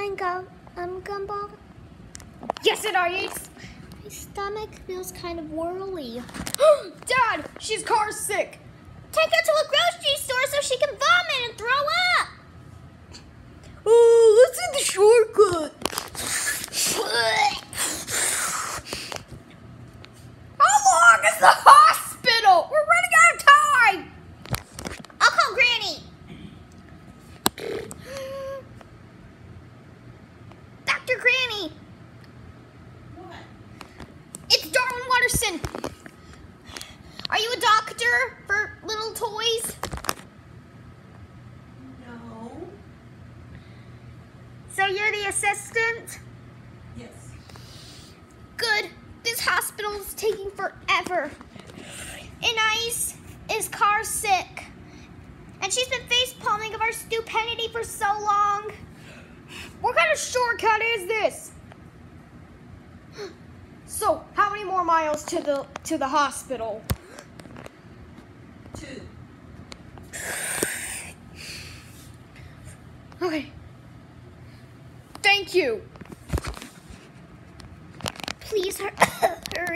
morning, Gumball. Yes, it is. My stomach feels kind of whirly. Dad, she's car sick. Take her to a grocery store so she can vomit and throw up. Oh, let's do the shortcut. How long is the hospital? We're running out of time. I'll call Granny. Dr. Granny. What? It's Darwin Watterson. Are you a doctor for little toys? No. So you're the assistant? Yes. Good. This hospital is taking forever. Inais is car sick. And she's been face palming of our stupidity for so long. What kind of shortcut is this? So, how many more miles to the hospital? 2. Okay. Thank you. Please hurry.